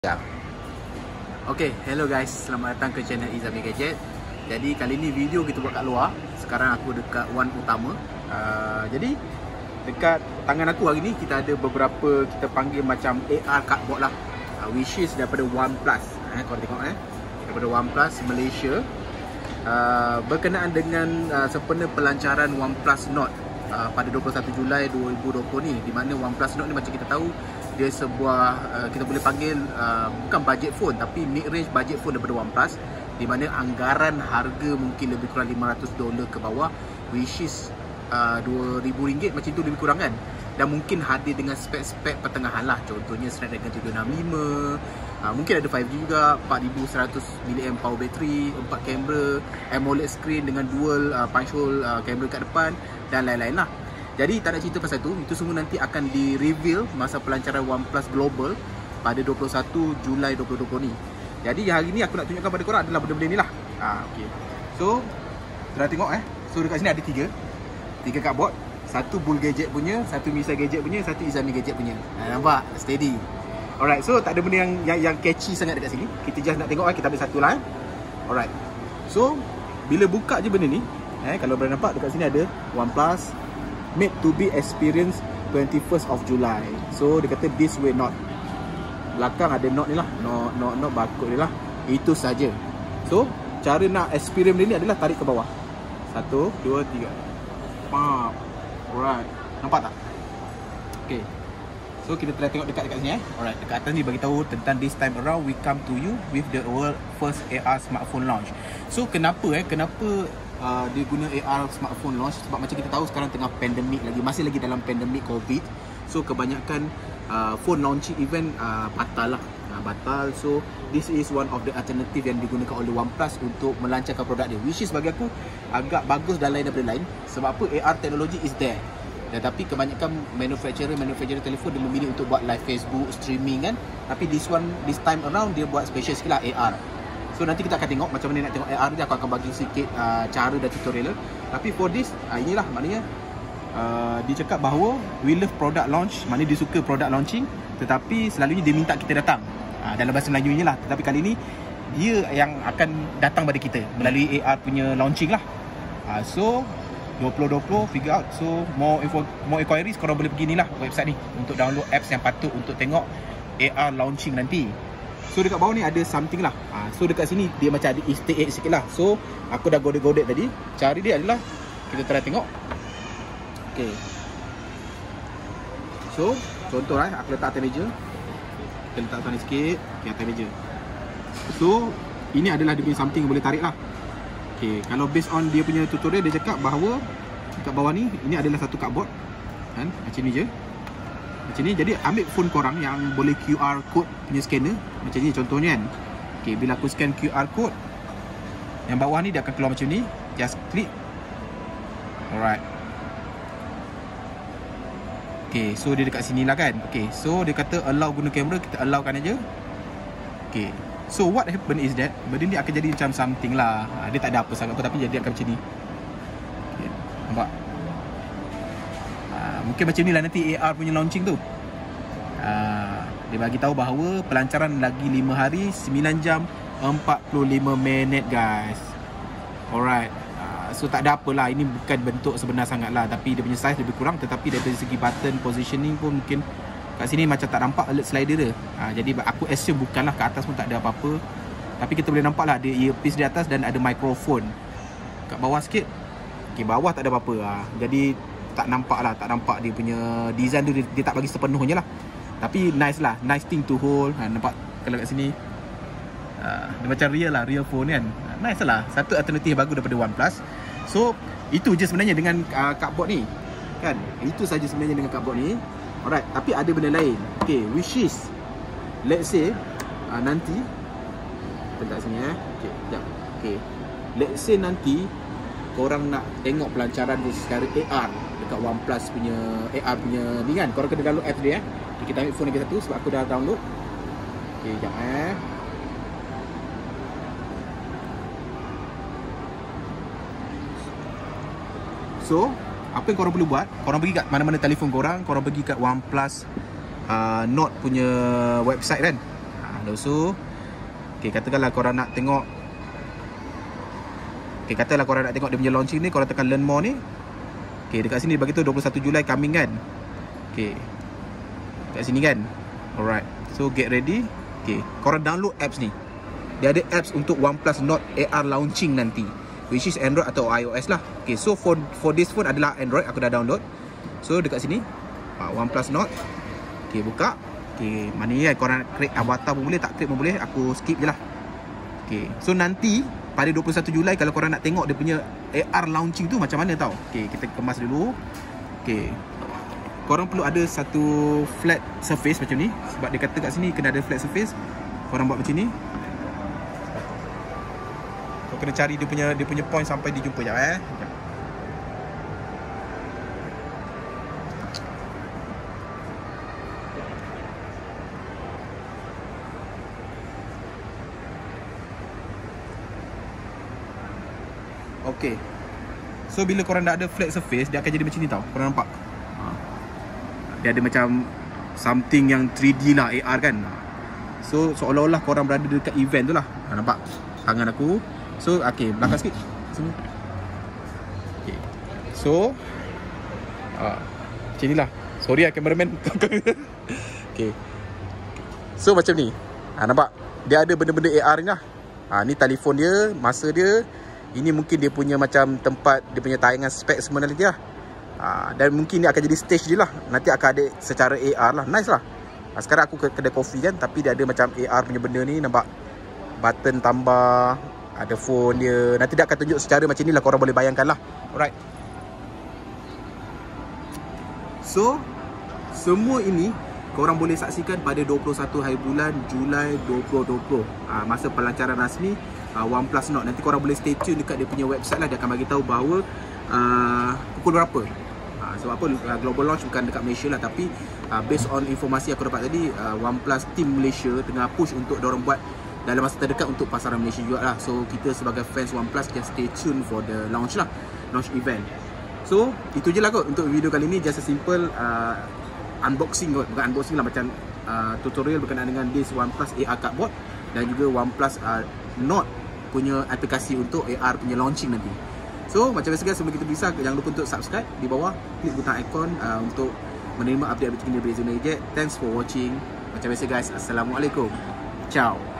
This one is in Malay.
Ya. Okay, hello guys, selamat datang ke channel Izami Gadget. Jadi kali ni video kita buat kat luar. Sekarang aku dekat One Utama. Jadi dekat tangan aku hari ni kita ada beberapa, kita panggil macam AR cardboard lah, which is daripada OnePlus. Korang tengok daripada OnePlus Malaysia, berkenaan dengan sempena pelancaran OnePlus Nord pada 21 Julai 2020 ni, di mana OnePlus Nord ni macam kita tahu dia sebuah kita boleh panggil bukan budget phone tapi mid range budget phone daripada OnePlus, di mana anggaran harga mungkin lebih kurang $500 ke bawah, which is RM2,000 macam tu lebih kurang kan. Dan mungkin hadir dengan spek-spek pertengahan lah, contohnya Snapdragon 765, mungkin ada 5G juga, 4100 mAh power battery, 4 kamera, AMOLED screen dengan dual punch hole kamera kat depan dan lain-lain lah. Jadi tak nak cerita pasal tu, itu semua nanti akan di-reveal masa pelancaran OnePlus Global pada 21 Julai 2020 ni. Jadi hari ni aku nak tunjukkan pada korang adalah benda-benda ni lah. Okay. So, dah tengok so dekat sini ada tiga cardboard. Satu Bull Gadget punya, satu Misa Gadget punya, satu Izami Gadget punya. Nampak? Steady. Alright, so tak ada benda yang catchy sangat dekat sini. Kita just nak tengok kita ambil satu lah. Alright. So, bila buka je benda ni, kalau boleh nampak dekat sini ada OnePlus made to be experienced 21st of July. So dia kata this way not. Belakang ada not ni lah, not barcode ni lah. Itu saja. So cara nak experience ni adalah tarik ke bawah. 1, 2, 3. Pop. Alright. Nampak tak? Okay. So kita try tengok dekat sini Alright, dekat atas ni bagi tahu tentang this time around we come to you with the world first AR smartphone launch. So kenapa dia guna AR smartphone launch? Sebab macam kita tahu sekarang tengah pandemik lagi, masih lagi dalam pandemik COVID. So kebanyakan phone launching event batal lah, batal. So this is one of the alternative yang digunakan oleh OnePlus untuk melancarkan produk dia, which is bagi aku agak bagus dan lain daripada lain. Sebab apa? AR technology is there, tetapi kebanyakan manufacturer telefon dia memilih untuk buat live Facebook streaming kan. Tapi this time around dia buat special sikit lah, AR. So nanti kita akan tengok macam mana nak tengok AR ni. Aku akan bagi sikit cara dan tutorial. Tapi for this, inilah maknanya dia cakap bahawa we love product launch, maknanya dia suka product launching, tetapi selalunya dia minta kita datang dalam bahasa Melayu ni lah. Tetapi kali ni dia yang akan datang pada kita melalui AR punya launching lah. So 2020 figure out. So more inquiries, korang boleh pergi ni lah website ni untuk download apps yang patut untuk tengok AR launching nanti. So dekat bawah ni ada something lah. So dekat sini dia macam ada easter egg sikit lah. So aku dah godek-godek tadi. Cara dia adalah kita try tengok. Okay. So contoh aku letak atas meja. Kita letak sana sikit. Okay, atas meja. So ini adalah dia punya something yang boleh tarik lah. Okay, kalau based on dia punya tutorial, dia cakap bahawa dekat bawah ni, ini adalah satu cardboard kan, macam ni je. Macam ni, jadi ambil phone korang yang boleh QR code punya scanner. Macam ni contohnya kan. Okay, bila aku scan QR code, yang bawah ni dia akan keluar macam ni. Just klik. Alright. Okay, so dia dekat sini lah kan. Okay, so dia kata allow guna kamera, kita allowkan aja. Okay, so what happen is that benda ni akan jadi macam something lah. Dia tak ada apa sangat pun, tapi jadi akan macam ni. Okay, nampak? Mungkin macam ni lah nanti AR punya launching tu. Dia bagi tahu bahawa pelancaran lagi 5 hari 9 jam 45 minit guys. Alright. So tak ada apalah, ini bukan bentuk sebenar sangat lah, tapi dia punya size lebih kurang. Tetapi dari segi button positioning pun mungkin kat sini macam tak nampak alert slider dia. Jadi aku assume bukanlah, kat atas pun tak ada apa-apa. Tapi kita boleh nampak lah ada earpiece di atas dan ada mikrofon kat bawah sikit. Okay, bawah tak ada apa-apa. Jadi tak nampak lah, tak nampak dia punya design tu, dia tak bagi sepenuhnya lah. Tapi nice lah, nice thing to hold. Nampak kalau kat sini dia macam real lah, real phone kan. Nice lah, satu alternatif bagus daripada OnePlus. So itu je sebenarnya dengan cardboard ni kan. Itu saja sebenarnya dengan cardboard ni. Alright, tapi ada benda lain. Okay, which is let's say nanti letak sini okay, sekejap. Okay, let's say nanti korang nak tengok pelancaran dia secara AR dekat OnePlus punya AR punya ni kan, korang kena download app dia. Okay, kita ambil phone lagi satu sebab aku dah download. Okay, sekejap So apa yang korang perlu buat, korang pergi kat mana-mana telefon korang pergi kat OnePlus Nord punya website kan. Lepas tu katakanlah korang nak tengok dia punya launching ni, korang tekan learn more ni. Dekat sini bagi tu 21 Julai coming kan. Kat sini kan. Alright. So get ready. Korang download apps ni. Dia ada apps untuk OnePlus Nord AR launching nanti, which is Android atau iOS lah. So for this phone adalah Android, aku dah download. So dekat sini OnePlus Nord. Buka. Mana ni kan, korang create avatar pun boleh, tak create pun boleh. Aku skip je lah. So nanti pada 21 Julai kalau korang nak tengok dia punya AR launching tu macam mana tau. Kita kemas dulu. Korang perlu ada satu flat surface macam ni, sebab dia kata kat sini kena ada flat surface. Korang buat macam ni. Kau kena cari dia punya point sampai dia jumpa. Sekejap. So bila korang dah ada flat surface, dia akan jadi macam ni tau. Korang nampak? Dia ada macam something yang 3D lah, AR kan. So seolah-olah korang berada dekat event tu lah. Nampak tangan aku. So belakang sikit sini. So macam ni lah. Sorry lah cameraman. So macam ni. Nampak? Dia ada benda-benda AR ni lah. Ni telefon dia, masa dia. Ini mungkin dia punya macam tempat dia punya tayangan spek semua nanti lah. Dan mungkin ni akan jadi stage je lah. Nanti akan ada secara AR lah. Nice lah. Sekarang aku ke kedai kopi kan, tapi dia ada macam AR punya benda ni. Nampak button tambah, ada phone dia. Nanti dia akan tunjuk secara macam ni lah, korang boleh bayangkan lah. Alright. So semua ini korang boleh saksikan pada 21 hari bulan Julai 2020. Masa pelancaran rasmi OnePlus Nord. Nanti korang boleh stay tune dekat dia punya website lah. Dia akan bagi tahu bahawa pukul berapa. Sebab apa, global launch bukan dekat Malaysia lah, tapi based on informasi aku dapat tadi, OnePlus team Malaysia tengah push untuk diorang buat dalam masa terdekat untuk pasaran Malaysia juga lah. So kita sebagai fans OnePlus just stay tune for the launch lah, launch event. So itu je lah kot untuk video kali ni. Just a simple unboxing kot. Bukan unboxing lah, macam tutorial berkenaan dengan this OnePlus AR cardboard dan juga OnePlus Nord punya aplikasi untuk AR punya launching nanti. So macam biasa guys, sebelum kita berpisah, jangan lupa untuk subscribe di bawah, klik butang icon untuk menerima update terkini dari Zona Gadget. Thanks for watching. Macam biasa guys, Assalamualaikum. Ciao.